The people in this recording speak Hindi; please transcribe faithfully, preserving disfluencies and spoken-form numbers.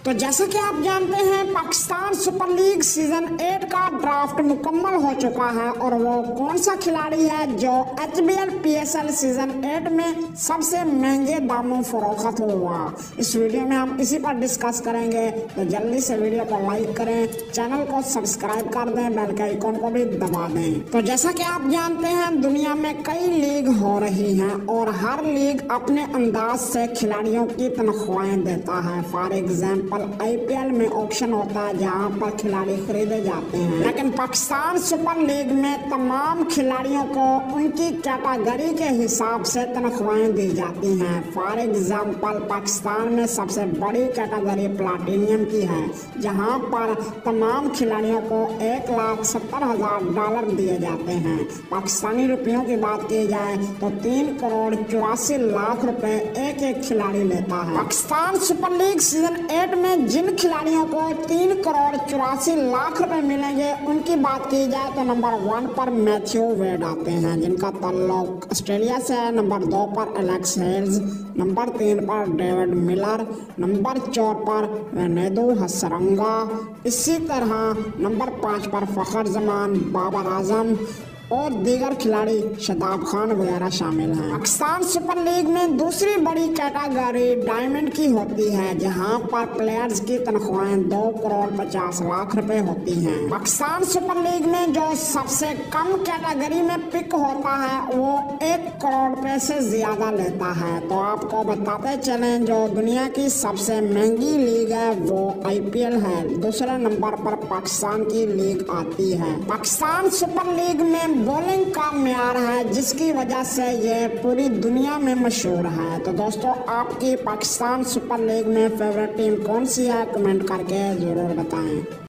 तो जैसा कि आप जानते हैं, Pakistan super league season eight का ड्राफ्ट मुकम्मल हो चुका है और वो कौन सा खिलाड़ी है जो H B L P S L season eight में सबसे महंगे दामों फरोख्त हुआ। इस वीडियो में हम इसी पर डिस्कस करेंगे, तो जल्दी से वीडियो को लाइक करें, चैनल को सब्सक्राइब कर दें, बेल के आइकन को भी दबा दें। तो जैसा कि आप जानते हैं, दुनिया में कई लीग हो रही हैं और हर लीग अपने अंदाज से खिलाड़ियों की तनख्वाहें देता है। For example I P L में ऑक्शन होता है जहां पर खिलाड़ी खरीदे जाते हैं, लेकिन पाकिस्तान सुपर लीग में तमाम खिलाड़ियों को उनकी कैटेगरी के हिसाब से तनख्वाहें दी जाती हैं। फॉर एग्जाम्पल पाकिस्तान में सबसे बड़ी कैटेगरी प्लाटिनियम की है, जहां पर तमाम खिलाड़ियों को एक लाख सत्तर हजार डॉलर दिए जाते हैं। पाकिस्तानी रुपयों की बात की जाए तो तीन करोड़ चौरासी लाख रुपए एक एक खिलाड़ी लेता है। Pakistan super league season eight में जिन खिलाड़ियों को तीन करोड़ चौरासी लाख रुपए मिलेंगे, उनकी बात की जाए तो नंबर वन पर मैथ्यू वेड आते हैं, जिनका ताल्लुक ऑस्ट्रेलिया से है। नंबर दो पर एलेक्स हेल्स, नंबर तीन पर डेविड मिलर, नंबर चार पर वेनेदु हसरंगा, इसी तरह नंबर पाँच पर फखर जमान, बाबर आजम और दीगर खिलाड़ी शदाब खान वगैरह शामिल हैं। पाकिस्तान सुपर लीग में दूसरी बड़ी कैटेगरी डायमंड की होती है, जहां पर प्लेयर्स की तनख्वाहें दो करोड़ पचास लाख रुपए होती हैं। पाकिस्तान सुपर लीग में जो सबसे कम कैटेगरी में पिक होता है वो एक करोड़ रुपए से ज्यादा लेता है। तो आपको बताते चलें, जो दुनिया की सबसे महंगी लीग है वो आई पी एल है। दूसरे नंबर पर पाकिस्तान की लीग आती है। पाकिस्तान सुपर लीग में बॉलिंग का म्यार है, जिसकी वजह से ये पूरी दुनिया में मशहूर है। तो दोस्तों, आपकी पाकिस्तान सुपर लीग में फेवरेट टीम कौन सी है, कमेंट करके जरूर बताएं।